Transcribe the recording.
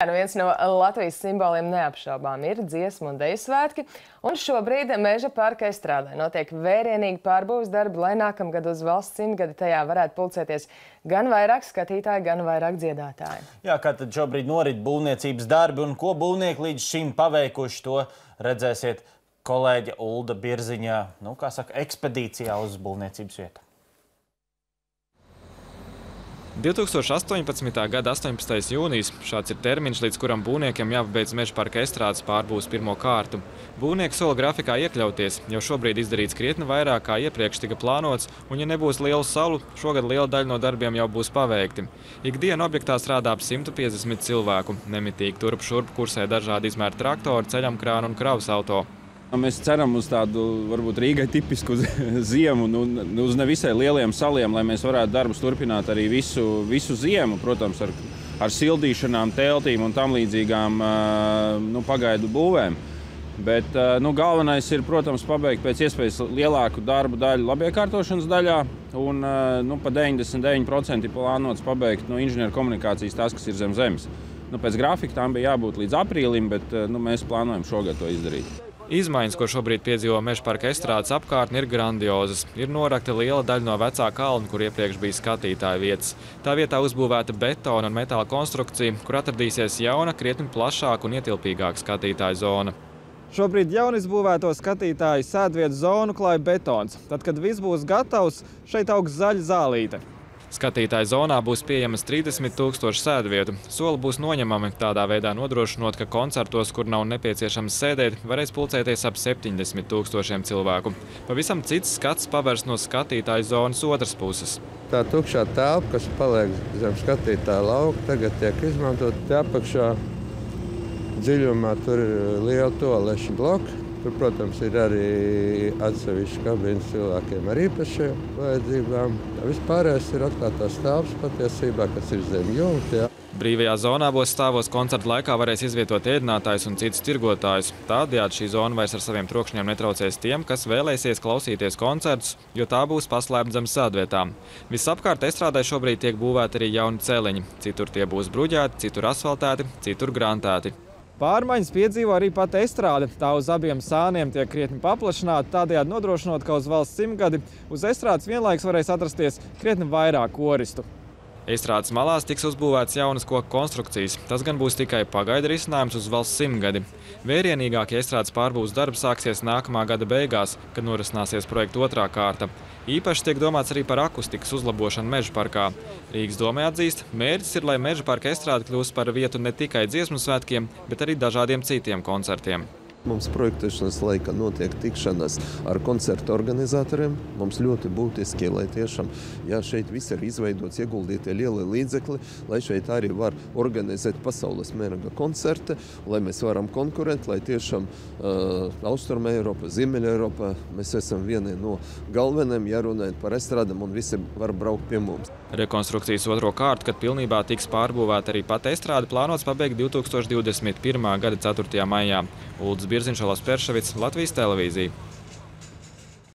Viens no Latvijas simboliem neapšaubām ir dziesmu un deju svētki, un šobrīd Meža parka estrādē notiek vērienīgi pārbūves darbi, lai nākamgad uz valsts simtgadi tajā varētu pulcēties gan vairāk skatītāji, gan vairāk dziedātāji. Jā, kā tad šobrīd norit būvniecības darbi un ko būvnieki līdz šim paveikuši, to redzēsiet kolēģa Ulda Birziņā, ekspedīcijā uz būvniecības vietu. 2018. gada 18. jūnijas šāds ir termiņš, līdz kuram būvniekiem jāpabeidz Meža parka estrādes pārbūves pirmo kārtu. Būvnieki sola grafikā iekļauties, jau šobrīd izdarīts krietni vairāk kā iepriekš tika plānots, un ja nebūs lielu salu, šogad liela daļa no darbiem jau būs paveikti. Ikdienu objektā strādā ap 150 cilvēku. Nemitīgi turp šurp kursē dažādi izmēri traktori, ceļamkrāni un kravas auto. Mēs ceram uz tādu, varbūt Rīgai tipisku ziemu, uz nevisai lieliem saliem, lai mēs varētu darbus turpināt arī visu ziemu, protams, ar sildīšanām, teltīm un tam līdzīgām pagaidu būvēm. Bet galvenais ir, protams, pabeigt pēc iespējas lielāku darbu daļu labiekārtošanas daļā, un pa 99% plānots pabeigt inženieru komunikācijas tās, kas ir zem zemes. Pēc grafika tām bija jābūt līdz aprīlim, bet mēs plānojam šogad to izdarīt. Izmaiņas, ko šobrīd piedzīvo Meža parka estrādes apkārtne, ir grandiozas. Ir norakta liela daļa no vecā kalna, kur iepriekš bija skatītāju vietas. Tā vietā uzbūvēta betona un metāla konstrukcija, kur atradīsies jauna, krietni plašāka un ietilpīgāka skatītāju zona. Šobrīd jaunizbūvēto skatītāju sēdvietu zonu klāja betons. Tad, kad viss būs gatavs, šeit augs zaļa zālīte. Skatītāju zonā būs pieejamas 30 000 sēdvietu. Soli būs noņemami, tādā veidā nodrošinot, ka koncertos, kur nav nepieciešams sēdēt, varēs pulcēties ap 70 000 cilvēku. Pavisam cits skats pavērs no skatītāju zonas otras puses. Tā tukšā telpa, kas paliek zem skatītāju lauka, tagad tiek izmantot. Te apakšā dziļumā tur ir liela toalešu bloka. Tur, protams, ir arī atsevišķi kabīnes cilvēkiem ar īpašiem vajadzībām. Vispārējais ir atklātās telpas patiesībā, kas ir zem jumta. Brīvajā zonā stāvos koncerta laikā varēs izvietot ēdinātājus un citus tirgotājus. Tādējādi šī zona vairs ar saviem trokšņiem netraucēs tiem, kas vēlēsies klausīties koncertus, jo tā būs paslēpta zem sēdvietām. Visapkārt estrādē šobrīd tiek būvēti arī jauni celiņi. Citur tie būs bruģēti, citur asfaltēti, citur grantēti. Pārmaiņas piedzīvo arī pat estrāde. Tā uz abiem sāniem tiek krietni paplašināta, tādējādi nodrošinot, ka uz valsts simtgadi uz estrādes vienlaikus varēs atrasties krietni vairāk koristu. Estrādes malās tiks uzbūvēts jaunas koku konstrukcijas. Tas gan būs tikai pagaidu risinājums uz valsts simtgadi. Vērienīgākie estrādes pārbūves darbi sāksies nākamā gada beigās, kad norisināsies projekta otrā kārta. Īpaši tiek domāts arī par akustikas uzlabošanu Meža parkā. Rīgas domē atzīst, mērķis ir, lai Meža parka estrāde kļūst par vietu ne tikai dziesmu svētkiem, bet arī dažādiem citiem koncertiem. Mums projektēšanas laikā notiek tikšanās ar koncertu organizatoriem. Mums ļoti būtiski, lai tiešām, šeit viss ir izveidots, ieguldītie lielie līdzekļi, lai šeit arī var organizēt pasaules mēroga koncerti, lai mēs varam konkurēt, lai tiešām Austruma Eiropa, Ziemeļa Eiropa, mēs esam vieni no galveniem, runājot par estrādēm, un visi var braukt pie mums. Rekonstrukcijas otro kārtu, kad pilnībā tiks pārbūvēta arī pat estrāde, plānots pabeigt 2021. gada 4. maijā. Ulds Birziņš, Olas Perševits, Latvijas televīzija.